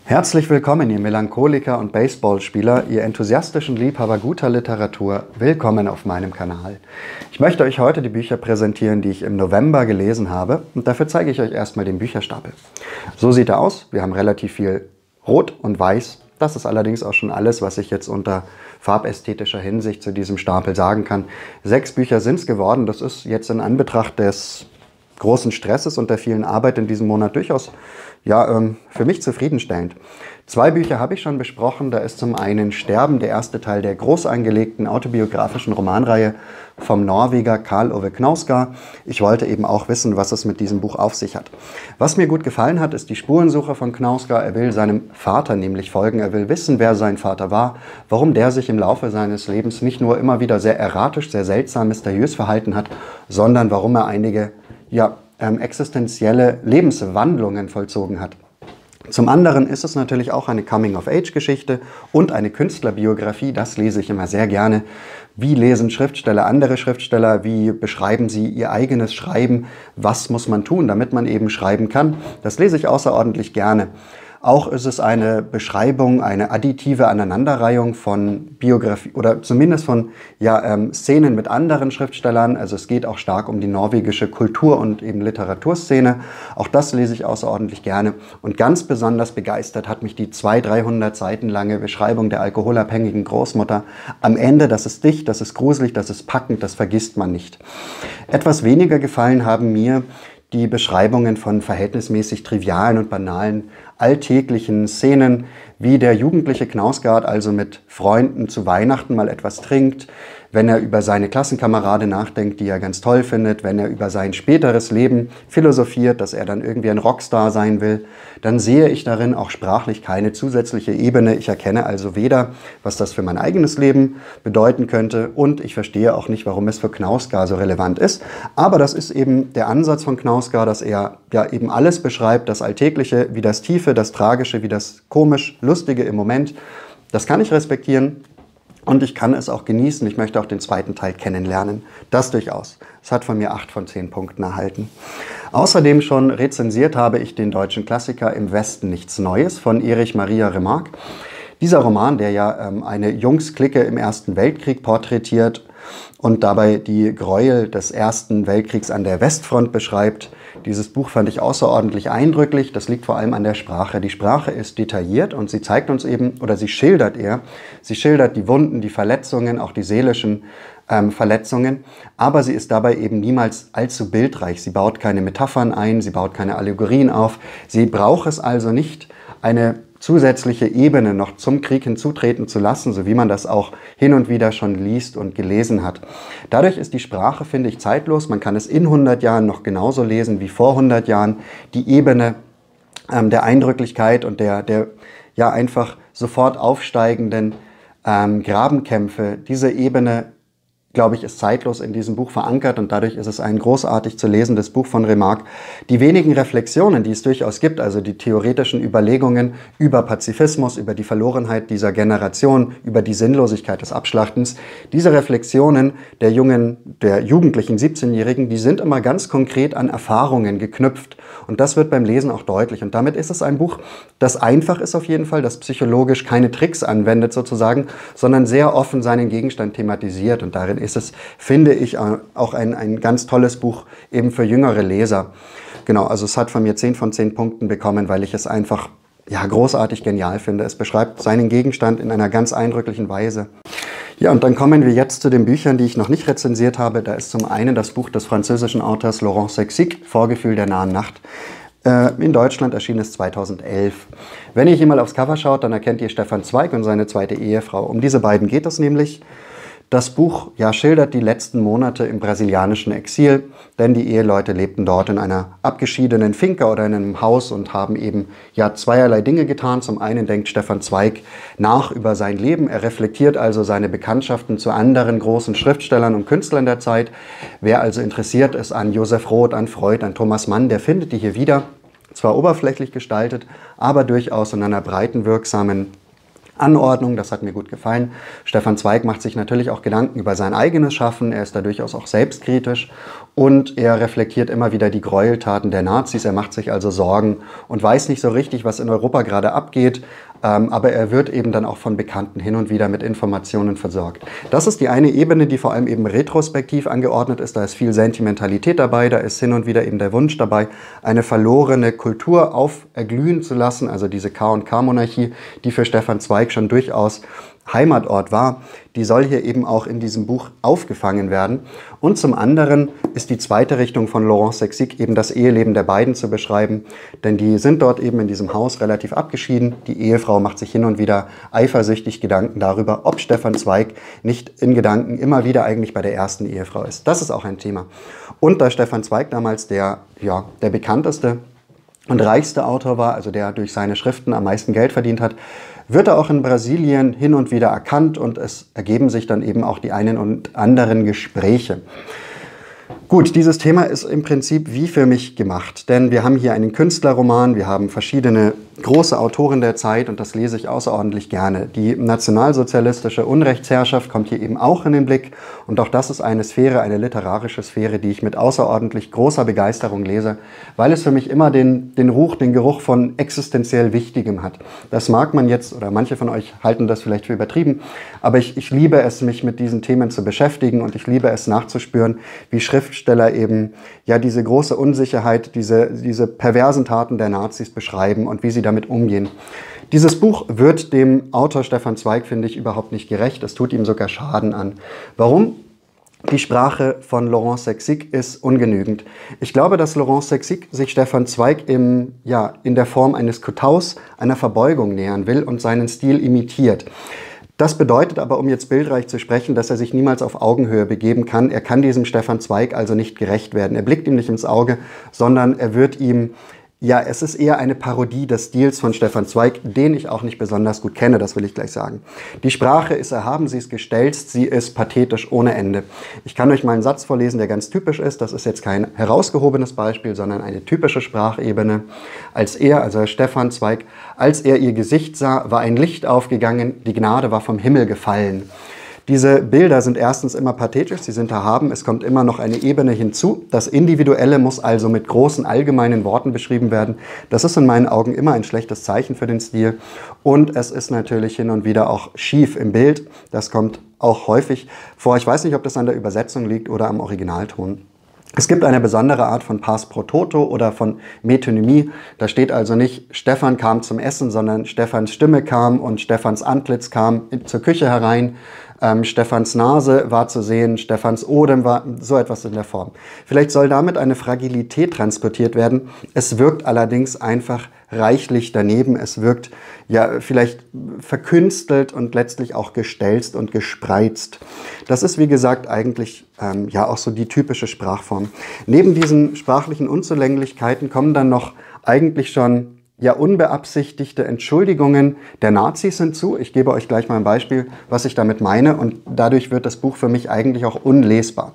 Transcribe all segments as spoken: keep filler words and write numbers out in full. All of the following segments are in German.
Herzlich willkommen, ihr Melancholiker und Baseballspieler, ihr enthusiastischen Liebhaber guter Literatur. Willkommen auf meinem Kanal. Ich möchte euch heute die Bücher präsentieren, die ich im November gelesen habe. Und dafür zeige ich euch erstmal den Bücherstapel. So sieht er aus. Wir haben relativ viel Rot und Weiß. Das ist allerdings auch schon alles, was ich jetzt unter farbästhetischer Hinsicht zu diesem Stapel sagen kann. Sechs Bücher sind es geworden. Das ist jetzt in Anbetracht des großen Stresses und der vielen Arbeit in diesem Monat durchaus ja, ähm, für mich zufriedenstellend. Zwei Bücher habe ich schon besprochen. Da ist zum einen Sterben, der erste Teil der groß angelegten autobiografischen Romanreihe vom Norweger Karl Ove Knausgård. Ich wollte eben auch wissen, was es mit diesem Buch auf sich hat. Was mir gut gefallen hat, ist die Spurensuche von Knausgård. Er will seinem Vater nämlich folgen. Er will wissen, wer sein Vater war, warum der sich im Laufe seines Lebens nicht nur immer wieder sehr erratisch, sehr seltsam, mysteriös verhalten hat, sondern warum er einige ja, ähm, existenzielle Lebenswandlungen vollzogen hat. Zum anderen ist es natürlich auch eine Coming-of-Age-Geschichte und eine Künstlerbiografie. Das lese ich immer sehr gerne. Wie lesen Schriftsteller andere Schriftsteller? Wie beschreiben sie ihr eigenes Schreiben? Was muss man tun, damit man eben schreiben kann? Das lese ich außerordentlich gerne. Auch ist es eine Beschreibung, eine additive Aneinanderreihung von Biografie oder zumindest von ja, ähm, Szenen mit anderen Schriftstellern. Also es geht auch stark um die norwegische Kultur- und eben Literaturszene. Auch das lese ich außerordentlich gerne. Und ganz besonders begeistert hat mich die zweihundert, dreihundert Seiten lange Beschreibung der alkoholabhängigen Großmutter. Am Ende, das ist dicht, das ist gruselig, das ist packend, das vergisst man nicht. Etwas weniger gefallen haben mir die Beschreibungen von verhältnismäßig trivialen und banalen alltäglichen Szenen, wie der jugendliche Knausgård also mit Freunden zu Weihnachten mal etwas trinkt, wenn er über seine Klassenkamerade nachdenkt, die er ganz toll findet, wenn er über sein späteres Leben philosophiert, dass er dann irgendwie ein Rockstar sein will, dann sehe ich darin auch sprachlich keine zusätzliche Ebene. Ich erkenne also weder, was das für mein eigenes Leben bedeuten könnte und ich verstehe auch nicht, warum es für Knausgård so relevant ist. Aber das ist eben der Ansatz von Knausgård, dass er ja eben alles beschreibt, das Alltägliche wie das Tiefe, das Tragische wie das komisch-lustige im Moment. Das kann ich respektieren. Und ich kann es auch genießen. Ich möchte auch den zweiten Teil kennenlernen. Das durchaus. Es hat von mir acht von zehn Punkten erhalten. Außerdem schon rezensiert habe ich den deutschen Klassiker Im Westen nichts Neues von Erich Maria Remarque. Dieser Roman, der ja ähm, eine Jungsklicke im Ersten Weltkrieg porträtiert und dabei die Gräuel des Ersten Weltkriegs an der Westfront beschreibt. Dieses Buch fand ich außerordentlich eindrücklich. Das liegt vor allem an der Sprache. Die Sprache ist detailliert und sie zeigt uns eben, oder sie schildert eher, sie schildert die Wunden, die Verletzungen, auch die seelischen ähm, Verletzungen. Aber sie ist dabei eben niemals allzu bildreich. Sie baut keine Metaphern ein, sie baut keine Allegorien auf. Sie braucht es also nicht, eine zusätzliche Ebene noch zum Krieg hinzutreten zu lassen, so wie man das auch hin und wieder schon liest und gelesen hat. Dadurch ist die Sprache, finde ich, zeitlos. Man kann es in hundert Jahren noch genauso lesen wie vor hundert Jahren. Die Ebene ähm, der Eindrücklichkeit und der, der ja einfach sofort aufsteigenden ähm, Grabenkämpfe, diese Ebene, glaube ich, ist zeitlos in diesem Buch verankert und dadurch ist es ein großartig zu lesendes Buch von Remarque. Die wenigen Reflexionen, die es durchaus gibt, also die theoretischen Überlegungen über Pazifismus, über die Verlorenheit dieser Generation, über die Sinnlosigkeit des Abschlachtens, diese Reflexionen der jungen, der jugendlichen siebzehnjährigen, die sind immer ganz konkret an Erfahrungen geknüpft und das wird beim Lesen auch deutlich und damit ist es ein Buch, das einfach ist auf jeden Fall, das psychologisch keine Tricks anwendet sozusagen, sondern sehr offen seinen Gegenstand thematisiert und darin ist es, finde ich, auch ein, ein ganz tolles Buch eben für jüngere Leser. Genau, also es hat von mir zehn von zehn Punkten bekommen, weil ich es einfach ja, großartig genial finde. Es beschreibt seinen Gegenstand in einer ganz eindrücklichen Weise. Ja, und dann kommen wir jetzt zu den Büchern, die ich noch nicht rezensiert habe. Da ist zum einen das Buch des französischen Autors Laurent Sexic, Vorgefühl der nahen Nacht. In Deutschland erschien es zweitausendelf. Wenn ihr hier mal aufs Cover schaut, dann erkennt ihr Stefan Zweig und seine zweite Ehefrau. Um diese beiden geht es nämlich. Das Buch ja, schildert die letzten Monate im brasilianischen Exil, denn die Eheleute lebten dort in einer abgeschiedenen Finca oder in einem Haus und haben eben ja, zweierlei Dinge getan. Zum einen denkt Stefan Zweig nach über sein Leben. Er reflektiert also seine Bekanntschaften zu anderen großen Schriftstellern und Künstlern der Zeit. Wer also interessiert ist an Joseph Roth, an Freud, an Thomas Mann, der findet die hier wieder. Zwar oberflächlich gestaltet, aber durchaus in einer breiten, wirksamen Anordnung, das hat mir gut gefallen. Stefan Zweig macht sich natürlich auch Gedanken über sein eigenes Schaffen, er ist da durchaus auch selbstkritisch und er reflektiert immer wieder die Gräueltaten der Nazis, er macht sich also Sorgen und weiß nicht so richtig, was in Europa gerade abgeht, ähm, aber er wird eben dann auch von Bekannten hin und wieder mit Informationen versorgt. Das ist die eine Ebene, die vor allem eben retrospektiv angeordnet ist, da ist viel Sentimentalität dabei, da ist hin und wieder eben der Wunsch dabei, eine verlorene Kultur auferglühen zu lassen, also diese K und K-Monarchie, die für Stefan Zweig schon durchaus Heimatort war, die soll hier eben auch in diesem Buch aufgefangen werden. Und zum anderen ist die zweite Richtung von Laurent Sexic eben das Eheleben der beiden zu beschreiben, denn die sind dort eben in diesem Haus relativ abgeschieden. Die Ehefrau macht sich hin und wieder eifersüchtig Gedanken darüber, ob Stefan Zweig nicht in Gedanken immer wieder eigentlich bei der ersten Ehefrau ist. Das ist auch ein Thema. Und da Stefan Zweig damals der, ja, der bekannteste und reichste Autor war, also der durch seine Schriften am meisten Geld verdient hat, wird er auch in Brasilien hin und wieder erkannt und es ergeben sich dann eben auch die einen und anderen Gespräche. Gut, dieses Thema ist im Prinzip wie für mich gemacht, denn wir haben hier einen Künstlerroman, wir haben verschiedene große Autoren der Zeit und das lese ich außerordentlich gerne. Die nationalsozialistische Unrechtsherrschaft kommt hier eben auch in den Blick und auch das ist eine Sphäre, eine literarische Sphäre, die ich mit außerordentlich großer Begeisterung lese, weil es für mich immer den, den Ruch, den Geruch von existenziell Wichtigem hat. Das mag man jetzt, oder manche von euch halten das vielleicht für übertrieben, aber ich, ich liebe es, mich mit diesen Themen zu beschäftigen und ich liebe es nachzuspüren, wie Schriftsteller eben ja diese große Unsicherheit, diese, diese perversen Taten der Nazis beschreiben und wie sie damit umgehen. Dieses Buch wird dem Autor Stefan Zweig, finde ich, überhaupt nicht gerecht. Es tut ihm sogar Schaden an. Warum? Die Sprache von Laurent Sexic ist ungenügend. Ich glaube, dass Laurent Sexic sich Stefan Zweig im, ja, in der Form eines Kotaus, einer Verbeugung nähern will und seinen Stil imitiert. Das bedeutet aber, um jetzt bildreich zu sprechen, dass er sich niemals auf Augenhöhe begeben kann. Er kann diesem Stefan Zweig also nicht gerecht werden. Er blickt ihm nicht ins Auge, sondern er wird ihm, ja, es ist eher eine Parodie des Stils von Stefan Zweig, den ich auch nicht besonders gut kenne, das will ich gleich sagen. Die Sprache ist erhaben, sie ist gestelzt, sie ist pathetisch ohne Ende. Ich kann euch mal einen Satz vorlesen, der ganz typisch ist. Das ist jetzt kein herausgehobenes Beispiel, sondern eine typische Sprachebene. Als er, also Stefan Zweig, als er ihr Gesicht sah, war ein Licht aufgegangen, die Gnade war vom Himmel gefallen. Diese Bilder sind erstens immer pathetisch, sie sind erhaben, es kommt immer noch eine Ebene hinzu. Das Individuelle muss also mit großen allgemeinen Worten beschrieben werden. Das ist in meinen Augen immer ein schlechtes Zeichen für den Stil. Und es ist natürlich hin und wieder auch schief im Bild. Das kommt auch häufig vor. Ich weiß nicht, ob das an der Übersetzung liegt oder am Originalton. Es gibt eine besondere Art von Pars pro Toto oder von Metonymie. Da steht also nicht, Stefan kam zum Essen, sondern Stefans Stimme kam und Stefans Antlitz kam zur Küche herein. Ähm, Stefans Nase war zu sehen, Stefans Odem war, so etwas in der Form. Vielleicht soll damit eine Fragilität transportiert werden. Es wirkt allerdings einfach reichlich daneben. Es wirkt ja vielleicht verkünstelt und letztlich auch gestelzt und gespreizt. Das ist, wie gesagt, eigentlich ähm, ja auch so die typische Sprachform. Neben diesen sprachlichen Unzulänglichkeiten kommen dann noch eigentlich schon ja unbeabsichtigte Entschuldigungen der Nazis hinzu. Ich gebe euch gleich mal ein Beispiel, was ich damit meine, und dadurch wird das Buch für mich eigentlich auch unlesbar.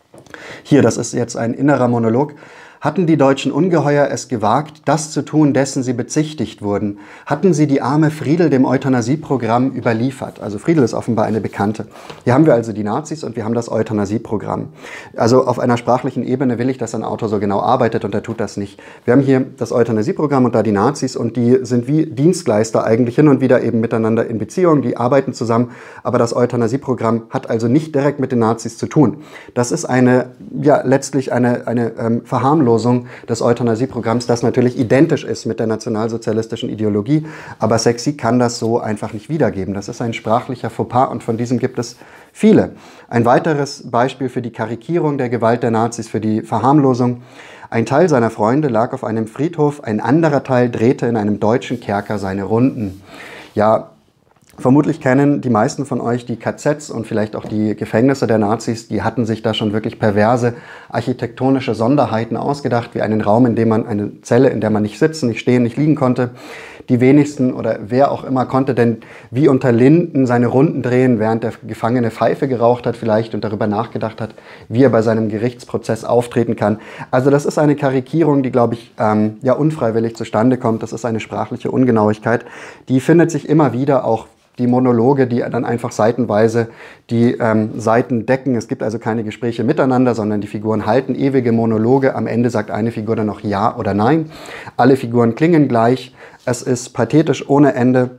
Hier, das ist jetzt ein innerer Monolog. Hatten die deutschen Ungeheuer es gewagt, das zu tun, dessen sie bezichtigt wurden? Hatten sie die arme Friedel dem Euthanasieprogramm überliefert? Also Friedel ist offenbar eine Bekannte. Hier haben wir also die Nazis und wir haben das Euthanasieprogramm. Also auf einer sprachlichen Ebene will ich, dass ein Autor so genau arbeitet, und er tut das nicht. Wir haben hier das Euthanasieprogramm und da die Nazis, und die sind wie Dienstleister eigentlich hin und wieder eben miteinander in Beziehung, die arbeiten zusammen, aber das Euthanasieprogramm hat also nicht direkt mit den Nazis zu tun. Das ist eine, ja letztlich eine, eine ähm, Verharmlosung des Euthanasieprogramms, das natürlich identisch ist mit der nationalsozialistischen Ideologie, aber Sexic kann das so einfach nicht wiedergeben. Das ist ein sprachlicher Fauxpas und von diesem gibt es viele. Ein weiteres Beispiel für die Karikierung der Gewalt der Nazis, für die Verharmlosung: Ein Teil seiner Freunde lag auf einem Friedhof, ein anderer Teil drehte in einem deutschen Kerker seine Runden. Ja, vermutlich kennen die meisten von euch die K Zs und vielleicht auch die Gefängnisse der Nazis. Die hatten sich da schon wirklich perverse architektonische Sonderheiten ausgedacht, wie einen Raum, in dem man, eine Zelle, in der man nicht sitzen, nicht stehen, nicht liegen konnte. Die wenigsten oder wer auch immer konnte denn wie unter Linden seine Runden drehen, während der Gefangene Pfeife geraucht hat vielleicht und darüber nachgedacht hat, wie er bei seinem Gerichtsprozess auftreten kann. Also das ist eine Karikierung, die, glaube ich, ähm, ja unfreiwillig zustande kommt. Das ist eine sprachliche Ungenauigkeit. Die findet sich immer wieder auch die Monologe, die dann einfach seitenweise die ähm, Seiten decken. Es gibt also keine Gespräche miteinander, sondern die Figuren halten ewige Monologe. Am Ende sagt eine Figur dann noch Ja oder Nein. Alle Figuren klingen gleich. Es ist pathetisch ohne Ende.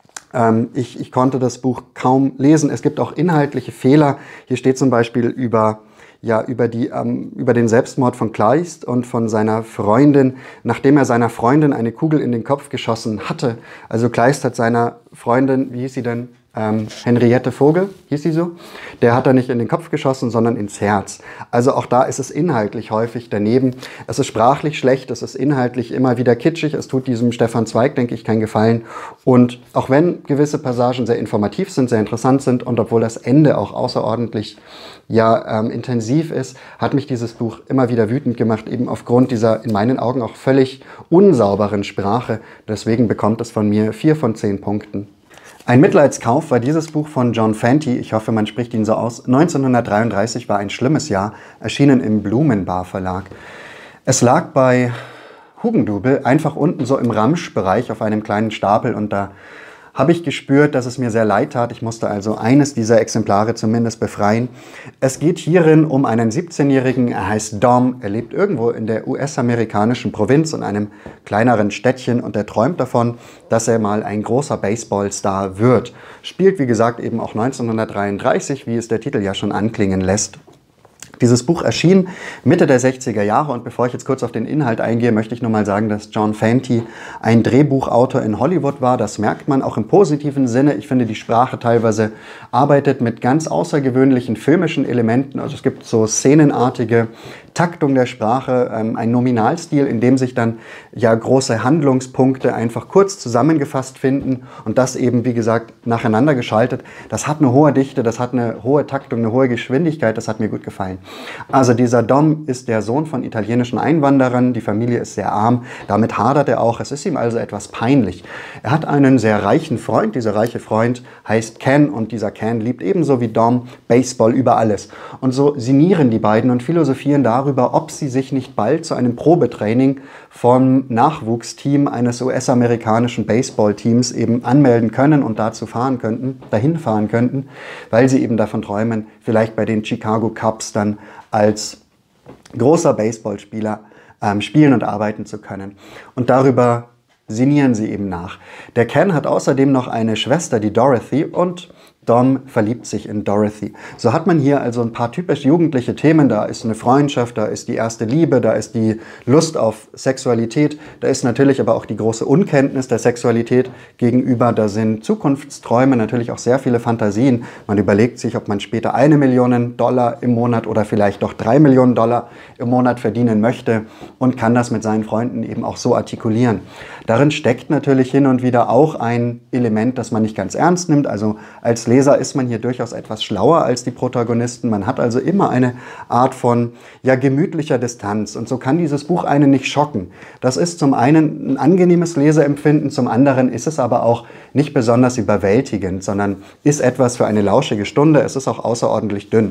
Ähm, ich, ich konnte das Buch kaum lesen. Es gibt auch inhaltliche Fehler. Hier steht zum Beispiel über... ja, über, die, ähm, über den Selbstmord von Kleist und von seiner Freundin, nachdem er seiner Freundin eine Kugel in den Kopf geschossen hatte. Also Kleist hat seiner Freundin, wie hieß sie denn? Ähm, Henriette Vogel, hieß sie so? Der hat er nicht in den Kopf geschossen, sondern ins Herz. Also auch da ist es inhaltlich häufig daneben. Es ist sprachlich schlecht, es ist inhaltlich immer wieder kitschig. Es tut diesem Stefan Zweig, denke ich, keinen Gefallen. Und auch wenn gewisse Passagen sehr informativ sind, sehr interessant sind und obwohl das Ende auch außerordentlich ja, ähm, intensiv ist, hat mich dieses Buch immer wieder wütend gemacht, eben aufgrund dieser in meinen Augen auch völlig unsauberen Sprache. Deswegen bekommt es von mir vier von zehn Punkten. Ein Mitleidskauf war dieses Buch von John Fenty, ich hoffe, man spricht ihn so aus. neunzehnhundertdreiunddreißig war ein schlimmes Jahr, erschienen im Blumenbar Verlag. Es lag bei Hugendubel einfach unten so im Ramschbereich auf einem kleinen Stapel und da habe ich gespürt, dass es mir sehr leid tat. Ich musste also eines dieser Exemplare zumindest befreien. Es geht hierin um einen siebzehnjährigen, er heißt Dom, er lebt irgendwo in der U S-amerikanischen Provinz in einem kleineren Städtchen und er träumt davon, dass er mal ein großer Baseballstar wird. Spielt, wie gesagt, eben auch neunzehnhundertdreiunddreißig, wie es der Titel ja schon anklingen lässt. Dieses Buch erschien Mitte der sechziger Jahre und bevor ich jetzt kurz auf den Inhalt eingehe, möchte ich nur mal sagen, dass John Fenty ein Drehbuchautor in Hollywood war. Das merkt man auch im positiven Sinne. Ich finde, die Sprache teilweise arbeitet mit ganz außergewöhnlichen filmischen Elementen. Also es gibt so szenenartige Taktung der Sprache, ähm, ein Nominalstil, in dem sich dann ja große Handlungspunkte einfach kurz zusammengefasst finden und das eben, wie gesagt, nacheinander geschaltet. Das hat eine hohe Dichte, das hat eine hohe Taktung, eine hohe Geschwindigkeit, das hat mir gut gefallen. Also dieser Dom ist der Sohn von italienischen Einwanderern, die Familie ist sehr arm, damit hadert er auch, es ist ihm also etwas peinlich. Er hat einen sehr reichen Freund, dieser reiche Freund heißt Ken und dieser Ken liebt ebenso wie Dom Baseball über alles. Und so sinnieren die beiden und philosophieren darüber, ob sie sich nicht bald zu einem Probetraining vom Nachwuchsteam eines U S-amerikanischen Baseballteams eben anmelden können und dazu fahren könnten, dahin fahren könnten, weil sie eben davon träumen, vielleicht bei den Chicago Cubs dann als großer Baseballspieler ähm, spielen und arbeiten zu können. Und darüber sinnieren sie eben nach. Der Ken hat außerdem noch eine Schwester, die Dorothy, und Dom verliebt sich in Dorothy. So hat man hier also ein paar typisch jugendliche Themen. Da ist eine Freundschaft, da ist die erste Liebe, da ist die Lust auf Sexualität. Da ist natürlich aber auch die große Unkenntnis der Sexualität gegenüber. Da sind Zukunftsträume, natürlich auch sehr viele Fantasien. Man überlegt sich, ob man später eine Million Dollar im Monat oder vielleicht doch drei Millionen Dollar im Monat verdienen möchte und kann das mit seinen Freunden eben auch so artikulieren. Darin steckt natürlich hin und wieder auch ein Element, das man nicht ganz ernst nimmt. Also als Leser ist man hier durchaus etwas schlauer als die Protagonisten. Man hat also immer eine Art von ja, gemütlicher Distanz. Und so kann dieses Buch einen nicht schocken. Das ist zum einen ein angenehmes Leseempfinden, zum anderen ist es aber auch nicht besonders überwältigend, sondern ist etwas für eine lauschige Stunde. Es ist auch außerordentlich dünn.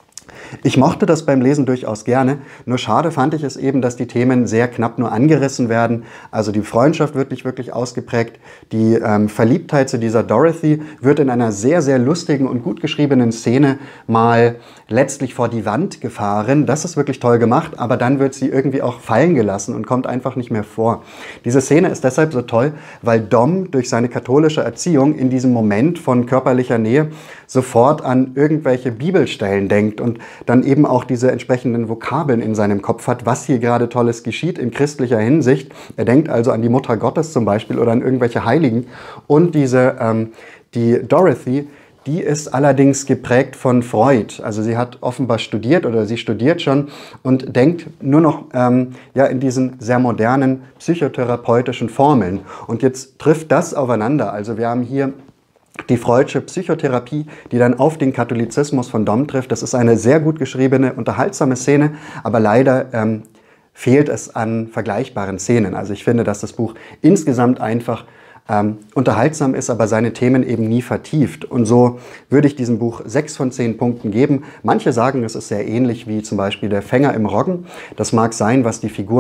Ich mochte das beim Lesen durchaus gerne, nur schade fand ich es eben, dass die Themen sehr knapp nur angerissen werden. Also die Freundschaft wird nicht wirklich ausgeprägt, die ähm, Verliebtheit zu dieser Dorothy wird in einer sehr, sehr lustigen und gut geschriebenen Szene mal letztlich vor die Wand gefahren. Das ist wirklich toll gemacht, aber dann wird sie irgendwie auch fallen gelassen und kommt einfach nicht mehr vor. Diese Szene ist deshalb so toll, weil Dom durch seine katholische Erziehung in diesem Moment von körperlicher Nähe sofort an irgendwelche Bibelstellen denkt und dann eben auch diese entsprechenden Vokabeln in seinem Kopf hat, was hier gerade Tolles geschieht in christlicher Hinsicht. Er denkt also an die Mutter Gottes zum Beispiel oder an irgendwelche Heiligen. Und diese, ähm, die Dorothy, die ist allerdings geprägt von Freud. Also sie hat offenbar studiert oder sie studiert schon und denkt nur noch ähm, ja, in diesen sehr modernen psychotherapeutischen Formeln. Und jetzt trifft das aufeinander. Also wir haben hier die Freudsche Psychotherapie, die dann auf den Katholizismus von Dom trifft. Das ist eine sehr gut geschriebene, unterhaltsame Szene, aber leider ähm, fehlt es an vergleichbaren Szenen. Also ich finde, dass das Buch insgesamt einfach ähm, unterhaltsam ist, aber seine Themen eben nie vertieft. Und so würde ich diesem Buch sechs von zehn Punkten geben. Manche sagen, es ist sehr ähnlich wie zum Beispiel Der Fänger im Roggen. Das mag sein, was die Figuren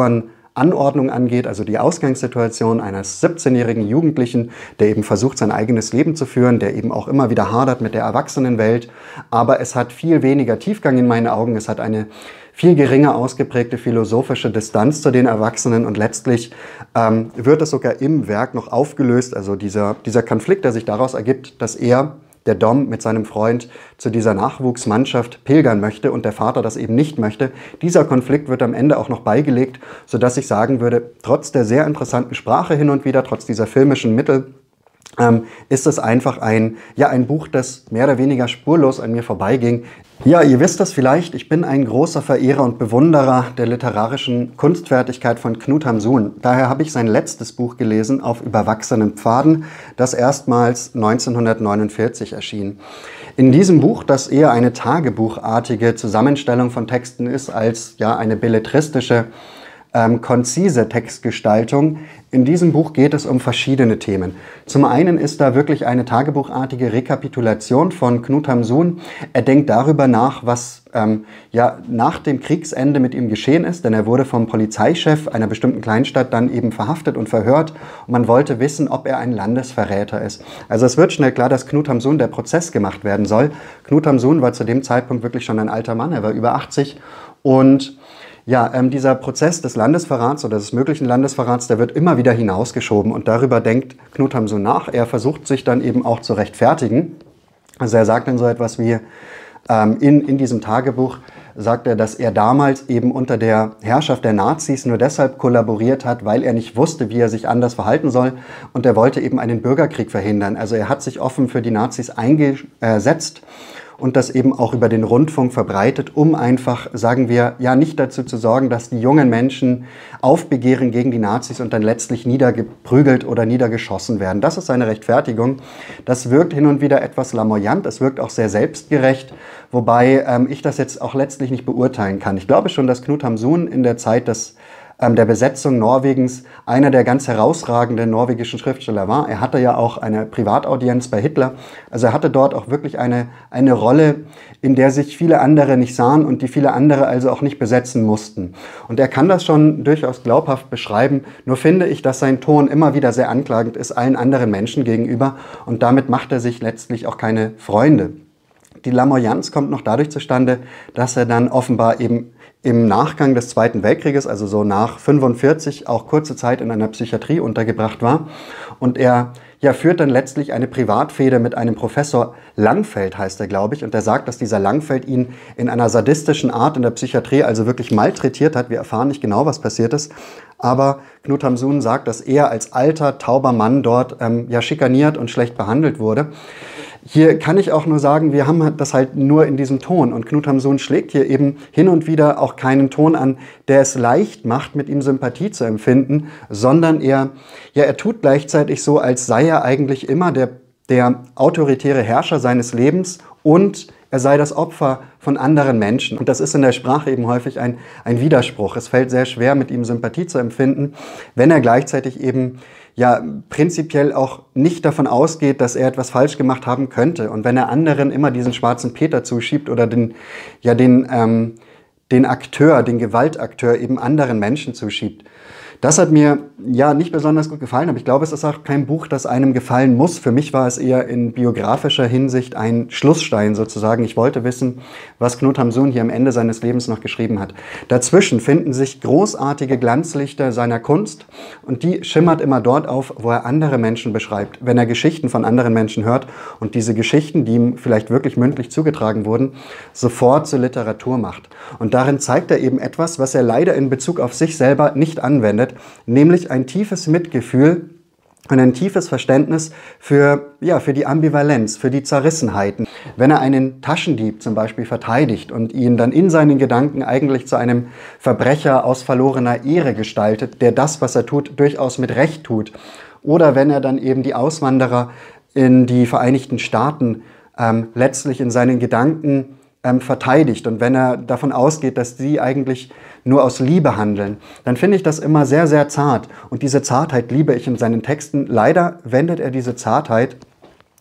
Anordnung angeht, also die Ausgangssituation eines siebzehnjährigen Jugendlichen, der eben versucht, sein eigenes Leben zu führen, der eben auch immer wieder hadert mit der Erwachsenenwelt. Aber es hat viel weniger Tiefgang in meinen Augen. Es hat eine viel geringer ausgeprägte philosophische Distanz zu den Erwachsenen und letztlich ähm, wird es sogar im Werk noch aufgelöst, also dieser, dieser Konflikt, der sich daraus ergibt, dass er, der Dom, mit seinem Freund zu dieser Nachwuchsmannschaft pilgern möchte und der Vater das eben nicht möchte. Dieser Konflikt wird am Ende auch noch beigelegt, sodass ich sagen würde, trotz der sehr interessanten Sprache hin und wieder, trotz dieser filmischen Mittel, ähm, ist es einfach ein, ja, ein Buch, das mehr oder weniger spurlos an mir vorbeiging. Ja, ihr wisst das vielleicht, ich bin ein großer Verehrer und Bewunderer der literarischen Kunstfertigkeit von Knut Hamsun. Daher habe ich sein letztes Buch gelesen, Auf überwachsenen Pfaden, das erstmals neunzehnhundertneunundvierzig erschien. In diesem Buch, das eher eine tagebuchartige Zusammenstellung von Texten ist, als ja eine belletristische, ähm, konzise Textgestaltung, in diesem Buch geht es um verschiedene Themen. Zum einen ist da wirklich eine tagebuchartige Rekapitulation von Knut Hamsun. Er denkt darüber nach, was ähm, ja, nach dem Kriegsende mit ihm geschehen ist, denn er wurde vom Polizeichef einer bestimmten Kleinstadt dann eben verhaftet und verhört. Und man wollte wissen, ob er ein Landesverräter ist. Also es wird schnell klar, dass Knut Hamsun der Prozess gemacht werden soll. Knut Hamsun war zu dem Zeitpunkt wirklich schon ein alter Mann, er war über achtzig und ja, ähm, dieser Prozess des Landesverrats oder des möglichen Landesverrats, der wird immer wieder hinausgeschoben und darüber denkt Knut Hamsun nach. Er versucht sich dann eben auch zu rechtfertigen. Also er sagt dann so etwas wie, ähm, in, in diesem Tagebuch sagt er, dass er damals eben unter der Herrschaft der Nazis nur deshalb kollaboriert hat, weil er nicht wusste, wie er sich anders verhalten soll und er wollte eben einen Bürgerkrieg verhindern. Also er hat sich offen für die Nazis eingesetzt und das eben auch über den Rundfunk verbreitet, um einfach, sagen wir, ja nicht dazu zu sorgen, dass die jungen Menschen aufbegehren gegen die Nazis und dann letztlich niedergeprügelt oder niedergeschossen werden. Das ist seine Rechtfertigung. Das wirkt hin und wieder etwas lamoyant, es wirkt auch sehr selbstgerecht, wobei ähm, ich das jetzt auch letztlich nicht beurteilen kann. Ich glaube schon, dass Knut Hamsun in der Zeit des der Besetzung Norwegens einer der ganz herausragenden norwegischen Schriftsteller war. Er hatte ja auch eine Privataudienz bei Hitler. Also er hatte dort auch wirklich eine, eine Rolle, in der sich viele andere nicht sahen und die viele andere also auch nicht besetzen mussten. Und er kann das schon durchaus glaubhaft beschreiben. Nur finde ich, dass sein Ton immer wieder sehr anklagend ist allen anderen Menschen gegenüber und damit macht er sich letztlich auch keine Freunde. Die Lamoyanz kommt noch dadurch zustande, dass er dann offenbar eben im Nachgang des Zweiten Weltkrieges, also so nach fünfundvierzig, auch kurze Zeit in einer Psychiatrie untergebracht war. Und er ja, führt dann letztlich eine Privatfehde mit einem Professor Langfeld, heißt er, glaube ich. Und der sagt, dass dieser Langfeld ihn in einer sadistischen Art in der Psychiatrie also wirklich malträtiert hat. Wir erfahren nicht genau, was passiert ist. Aber Knut Hamsun sagt, dass er als alter, tauber Mann dort ähm, ja, schikaniert und schlecht behandelt wurde. Hier kann ich auch nur sagen, wir haben das halt nur in diesem Ton und Knut Hamsun schlägt hier eben hin und wieder auch keinen Ton an, der es leicht macht, mit ihm Sympathie zu empfinden, sondern er, ja, er tut gleichzeitig so, als sei er eigentlich immer der, der autoritäre Herrscher seines Lebens und er sei das Opfer von anderen Menschen. Und das ist in der Sprache eben häufig ein, ein Widerspruch. Es fällt sehr schwer, mit ihm Sympathie zu empfinden, wenn er gleichzeitig eben ja prinzipiell auch nicht davon ausgeht, dass er etwas falsch gemacht haben könnte. Und wenn er anderen immer diesen schwarzen Peter zuschiebt oder den, ja, den, ähm, den Akteur, den Gewaltakteur eben anderen Menschen zuschiebt. Das hat mir ja nicht besonders gut gefallen, aber ich glaube, es ist auch kein Buch, das einem gefallen muss. Für mich war es eher in biografischer Hinsicht ein Schlussstein sozusagen. Ich wollte wissen, was Knut Hamsun hier am Ende seines Lebens noch geschrieben hat. Dazwischen finden sich großartige Glanzlichter seiner Kunst und die schimmert immer dort auf, wo er andere Menschen beschreibt. Wenn er Geschichten von anderen Menschen hört und diese Geschichten, die ihm vielleicht wirklich mündlich zugetragen wurden, sofort zur Literatur macht. Und darin zeigt er eben etwas, was er leider in Bezug auf sich selber nicht anwendet, nämlich ein tiefes Mitgefühl und ein tiefes Verständnis für, ja, für die Ambivalenz, für die Zerrissenheiten. Wenn er einen Taschendieb zum Beispiel verteidigt und ihn dann in seinen Gedanken eigentlich zu einem Verbrecher aus verlorener Ehre gestaltet, der das, was er tut, durchaus mit Recht tut. Oder wenn er dann eben die Auswanderer in die Vereinigten Staaten ähm, letztlich in seinen Gedanken Ähm, verteidigt und wenn er davon ausgeht, dass sie eigentlich nur aus Liebe handeln, dann finde ich das immer sehr, sehr zart. Und diese Zartheit liebe ich in seinen Texten. Leider wendet er diese Zartheit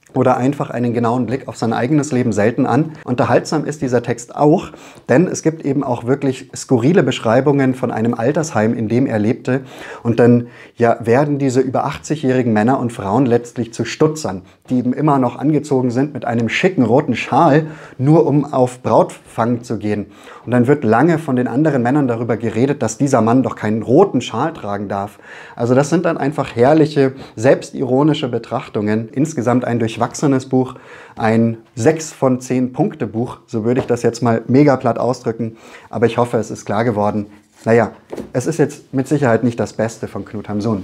oder einfach einen genauen Blick auf sein eigenes Leben selten an. Unterhaltsam ist dieser Text auch, denn es gibt eben auch wirklich skurrile Beschreibungen von einem Altersheim, in dem er lebte. Und dann ja, werden diese über achtzigjährigen Männer und Frauen letztlich zu Stutzern, die eben immer noch angezogen sind mit einem schicken roten Schal, nur um auf Brautfang zu gehen. Und dann wird lange von den anderen Männern darüber geredet, dass dieser Mann doch keinen roten Schal tragen darf. Also das sind dann einfach herrliche, selbstironische Betrachtungen. Insgesamt ein durchwachsenes Buch, ein sechs von zehn Punkte Buch, so würde ich das jetzt mal mega platt ausdrücken. Aber ich hoffe, es ist klar geworden. Naja, es ist jetzt mit Sicherheit nicht das Beste von Knut Hamsun.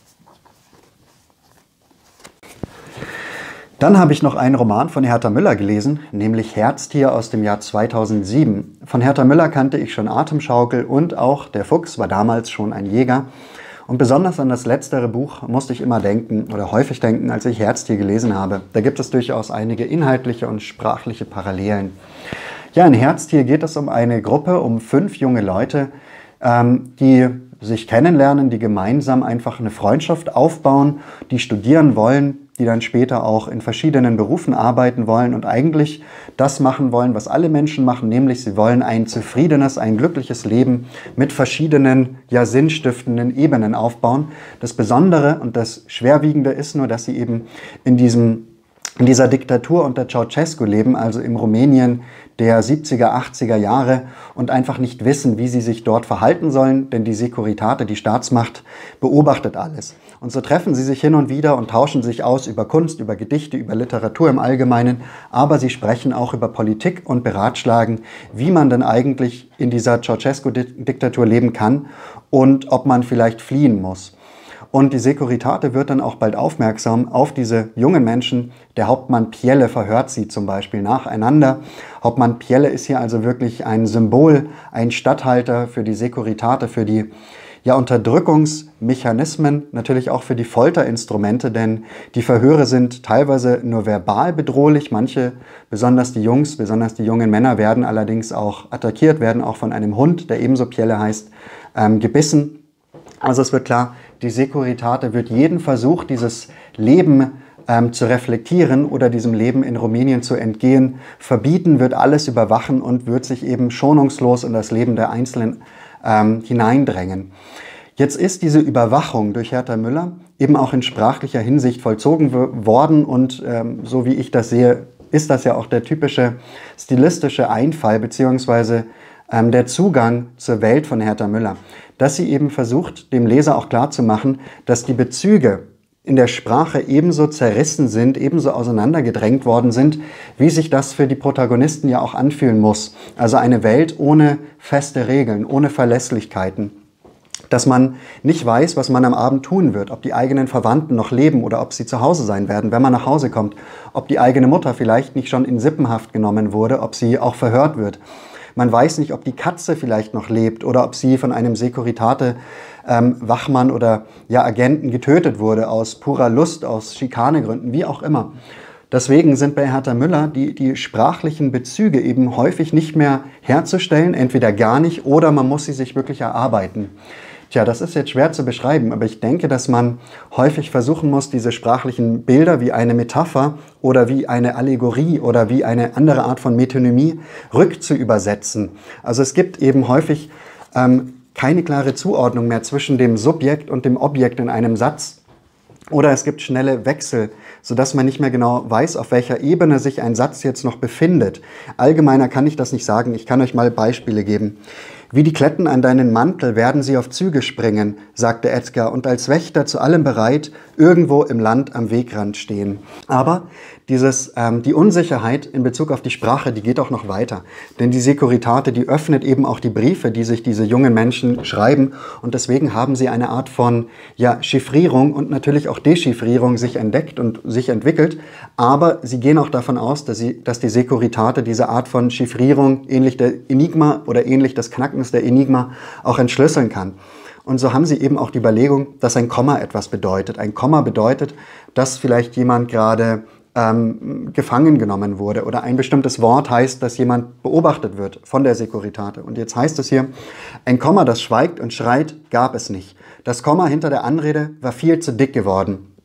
Dann habe ich noch einen Roman von Herta Müller gelesen, nämlich Herztier aus dem Jahr zweitausendsieben. Von Herta Müller kannte ich schon Atemschaukel und auch Der Fuchs war damals schon ein Jäger. Und besonders an das letztere Buch musste ich immer denken oder häufig denken, als ich Herztier gelesen habe. Da gibt es durchaus einige inhaltliche und sprachliche Parallelen. Ja, in Herztier geht es um eine Gruppe, um fünf junge Leute, ähm, die sich kennenlernen, die gemeinsam einfach eine Freundschaft aufbauen, die studieren wollen, die dann später auch in verschiedenen Berufen arbeiten wollen und eigentlich das machen wollen, was alle Menschen machen, nämlich sie wollen ein zufriedenes, ein glückliches Leben mit verschiedenen, ja, sinnstiftenden Ebenen aufbauen. Das Besondere und das Schwerwiegende ist nur, dass sie eben in diesem in dieser Diktatur unter Ceausescu leben, also im Rumänien der siebziger, achtziger Jahre und einfach nicht wissen, wie sie sich dort verhalten sollen, denn die Securitate, die Staatsmacht, beobachtet alles. Und so treffen sie sich hin und wieder und tauschen sich aus über Kunst, über Gedichte, über Literatur im Allgemeinen, aber sie sprechen auch über Politik und beratschlagen, wie man denn eigentlich in dieser Ceausescu-Diktatur leben kann und ob man vielleicht fliehen muss. Und die Securitate wird dann auch bald aufmerksam auf diese jungen Menschen. Der Hauptmann Pielle verhört sie zum Beispiel nacheinander. Hauptmann Pielle ist hier also wirklich ein Symbol, ein Statthalter für die Securitate, für die ja, Unterdrückungsmechanismen, natürlich auch für die Folterinstrumente, denn die Verhöre sind teilweise nur verbal bedrohlich. Manche, besonders die Jungs, besonders die jungen Männer, werden allerdings auch attackiert, werden auch von einem Hund, der ebenso Pielle heißt, ähm, gebissen. Also es wird klar, die Securitate wird jeden Versuch, dieses Leben ähm, zu reflektieren oder diesem Leben in Rumänien zu entgehen, verbieten, wird alles überwachen und wird sich eben schonungslos in das Leben der Einzelnen ähm, hineindrängen. Jetzt ist diese Überwachung durch Herta Müller eben auch in sprachlicher Hinsicht vollzogen worden und ähm, so wie ich das sehe, ist das ja auch der typische stilistische Einfall bzw. ähm, der Zugang zur Welt von Herta Müller, dass sie eben versucht, dem Leser auch klarzumachen, dass die Bezüge in der Sprache ebenso zerrissen sind, ebenso auseinandergedrängt worden sind, wie sich das für die Protagonisten ja auch anfühlen muss. Also eine Welt ohne feste Regeln, ohne Verlässlichkeiten. Dass man nicht weiß, was man am Abend tun wird, ob die eigenen Verwandten noch leben oder ob sie zu Hause sein werden, wenn man nach Hause kommt, ob die eigene Mutter vielleicht nicht schon in Sippenhaft genommen wurde, ob sie auch verhört wird. Man weiß nicht, ob die Katze vielleicht noch lebt oder ob sie von einem Securitate-Wachmann ähm, oder ja, Agenten getötet wurde, aus purer Lust, aus Schikanegründen, wie auch immer. Deswegen sind bei Herta Müller die, die sprachlichen Bezüge eben häufig nicht mehr herzustellen, entweder gar nicht oder man muss sie sich wirklich erarbeiten. Tja, das ist jetzt schwer zu beschreiben, aber ich denke, dass man häufig versuchen muss, diese sprachlichen Bilder wie eine Metapher oder wie eine Allegorie oder wie eine andere Art von Metonymie rückzuübersetzen. Also es gibt eben häufig ähm, keine klare Zuordnung mehr zwischen dem Subjekt und dem Objekt in einem Satz. Oder es gibt schnelle Wechsel, sodass man nicht mehr genau weiß, auf welcher Ebene sich ein Satz jetzt noch befindet. Allgemeiner kann ich das nicht sagen, ich kann euch mal Beispiele geben. Wie die Kletten an deinen Mantel werden sie auf Züge springen, sagte Edgar, und als Wächter zu allem bereit, irgendwo im Land am Wegrand stehen. Aber dieses, ähm, die Unsicherheit in Bezug auf die Sprache, die geht auch noch weiter. Denn die Securitate, die öffnet eben auch die Briefe, die sich diese jungen Menschen schreiben. Und deswegen haben sie eine Art von ja, Chiffrierung und natürlich auch Dechiffrierung sich entdeckt und sich entwickelt. Aber sie gehen auch davon aus, dass, sie, dass die Securitate diese Art von Chiffrierung, ähnlich der Enigma oder ähnlich des Knackens der Enigma, auch entschlüsseln kann. Und so haben sie eben auch die Überlegung, dass ein Komma etwas bedeutet. Ein Komma bedeutet, dass vielleicht jemand gerade ähm, gefangen genommen wurde oder ein bestimmtes Wort heißt, dass jemand beobachtet wird von der Securitate. Und jetzt heißt es hier, ein Komma, das schweigt und schreit, gab es nicht. Das Komma hinter der Anrede war viel zu dick geworden.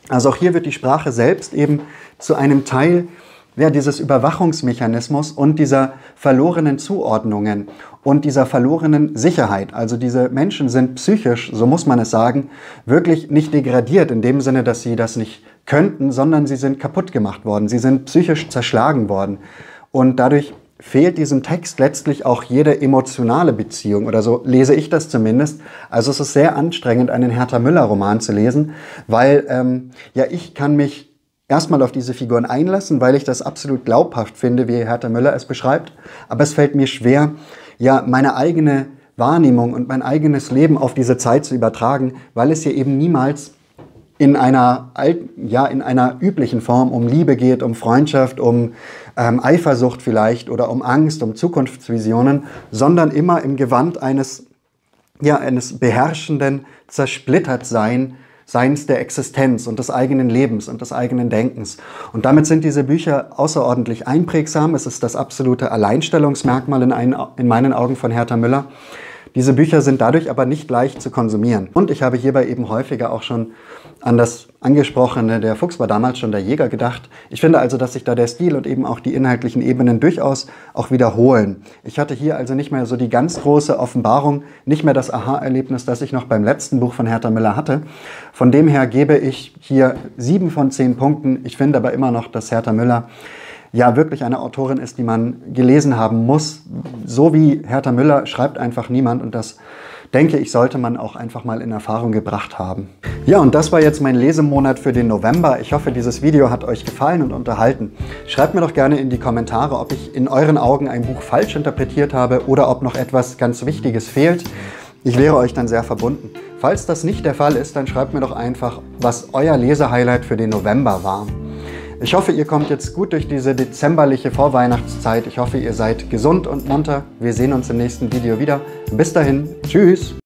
Also auch hier wird die Sprache selbst eben zu einem Teil ja, dieses Überwachungsmechanismus und dieser verlorenen Zuordnungen und dieser verlorenen Sicherheit. Also diese Menschen sind psychisch, so muss man es sagen, wirklich nicht degradiert in dem Sinne, dass sie das nicht könnten, sondern sie sind kaputt gemacht worden. Sie sind psychisch zerschlagen worden. Und dadurch fehlt diesem Text letztlich auch jede emotionale Beziehung, oder so lese ich das zumindest. Also es ist sehr anstrengend, einen Hertha Müller-Roman zu lesen, weil ähm, ja, ich kann mich erstmal auf diese Figuren einlassen, weil ich das absolut glaubhaft finde, wie Hertha Müller es beschreibt. Aber es fällt mir schwer, ja, meine eigene Wahrnehmung und mein eigenes Leben auf diese Zeit zu übertragen, weil es hier eben niemals in einer, ja, in einer üblichen Form um Liebe geht, um Freundschaft, um ähm, Eifersucht vielleicht oder um Angst, um Zukunftsvisionen, sondern immer im Gewand eines, ja, eines beherrschenden Zersplittertsein, Seins der Existenz und des eigenen Lebens und des eigenen Denkens. Und damit sind diese Bücher außerordentlich einprägsam. Es ist das absolute Alleinstellungsmerkmal in, ein, in meinen Augen von Hertha Müller. Diese Bücher sind dadurch aber nicht leicht zu konsumieren. Und ich habe hierbei eben häufiger auch schon an das Angesprochene, der Fuchs war damals schon der Jäger, gedacht. Ich finde also, dass sich da der Stil und eben auch die inhaltlichen Ebenen durchaus auch wiederholen. Ich hatte hier also nicht mehr so die ganz große Offenbarung, nicht mehr das Aha-Erlebnis, das ich noch beim letzten Buch von Hertha Müller hatte. Von dem her gebe ich hier sieben von zehn Punkten. Ich finde aber immer noch, dass Hertha Müller ja wirklich eine Autorin ist, die man gelesen haben muss. So wie Hertha Müller schreibt einfach niemand, und das, denke ich, sollte man auch einfach mal in Erfahrung gebracht haben. Ja, und das war jetzt mein Lesemonat für den November. Ich hoffe, dieses Video hat euch gefallen und unterhalten. Schreibt mir doch gerne in die Kommentare, ob ich in euren Augen ein Buch falsch interpretiert habe oder ob noch etwas ganz Wichtiges fehlt. Ich wäre euch dann sehr verbunden. Falls das nicht der Fall ist, dann schreibt mir doch einfach, was euer Lesehighlight für den November war. Ich hoffe, ihr kommt jetzt gut durch diese dezemberliche Vorweihnachtszeit. Ich hoffe, ihr seid gesund und munter. Wir sehen uns im nächsten Video wieder. Bis dahin, tschüss!